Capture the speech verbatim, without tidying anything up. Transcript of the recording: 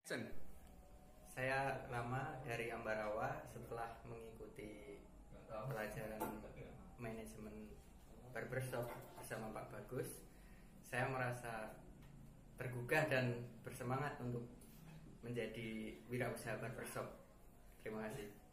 Sen. Saya Rama dari Ambarawa. Setelah mengikuti pelajaran manajemen barbershop bersama Pak Bagus, saya merasa tergugah dan bersemangat untuk menjadi wirausaha barbershop. Terima kasih.